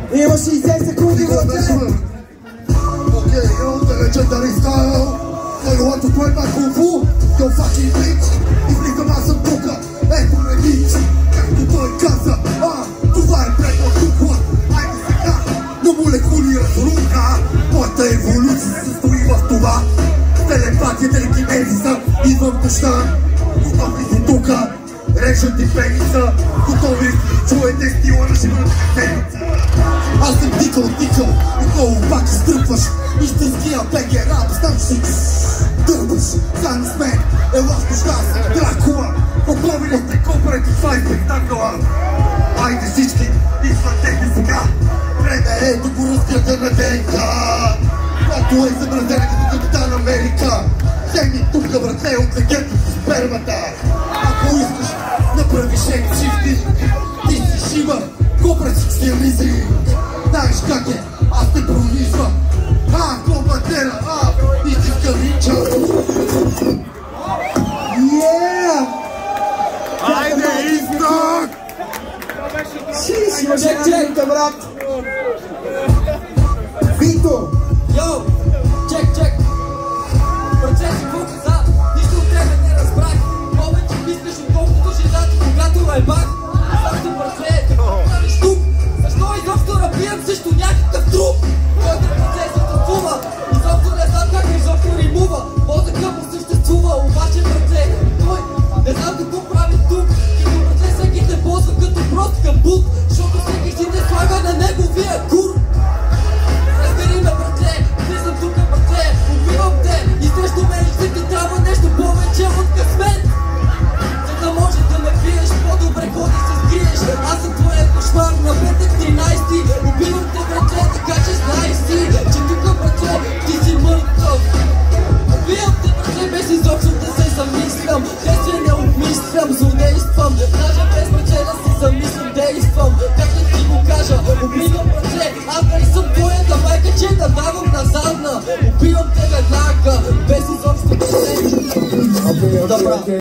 Има 60 секунди в тебе. Okay, yo, the legendary style. So you want to try my kung fu? Yo fucking bitch. Излизам аз съм тука. Ето ме виж. Както той каза. Това е предно кукла. Айде сега. Но молекули разруха. Моята еволюция се състои в това. Телепатия, телекинези са. Идвам дъжда. Готови си тука. Режат ти пеница. Готови чуете стила на живата седмица. Аз съм тикал, отново пак изтръпваш. Истинския беге рап, знам си дърбаш. Заедно с мен, ела в нощта с Дракула. Готови ли сте кооператив, това е спектакъла. Айде всички, изпратете сега. Време е да го разграда на ДНК. Което е замразена като Капитан Америка. Вземи тука, братле, от легенда с спермата. Ако искаш, направи шейк шифти. Ти си шива, кооператив си ризи. Знаеш как е, аз те пронизвам. Комбатера, истинска рича. Айде, изток! Имаше една минута, брат. Vito! Йоу! Чек! Процеси, какво каза? Нищо от тебе не разбрах. Повече мислиш отколкото жена ти, когато е бах. Защо братле, правиш тук? Защо изобщо рапирам срещу някакъв труп? Който процес се танцува. Изобщо не знам как изобщо римува. Мозъка му съществува, обаче братле, той не знам какво прави тук. Като братле всеки те ползва като прост кабут, защото всеки си не слага на неговия кур. Разбери ме, братле, влизам тука, братле, убивам те и срещу мен ще ти трябва нещо повече от късмет. За да може да ме пиеш, по-добре ходи се скриеш. Аз съм твоя кошмар на петък 13-ти. Убивам те, братле, така че знай си, че тука, братле, ти си мъртъв. Убивам те, братле, без изобщо да се замислям. Действия не обмислям, злодействам. Даже без братле да се замислям, действам. Как да ти го кажа? Убивам, братле, аз дали съм твоята майка, че да давам назадна. Убивам те веднага, без изобщо да се...